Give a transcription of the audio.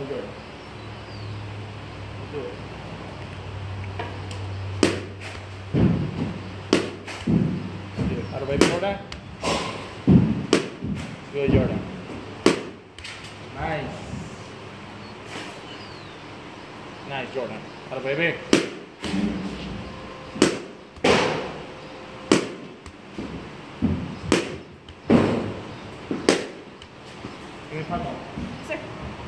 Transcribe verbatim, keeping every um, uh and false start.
Jordan. Do it. Good. Other way, Jordan. Good, Jordan. Nice. Nice, Jordan. Other baby. Give me five more. Sir.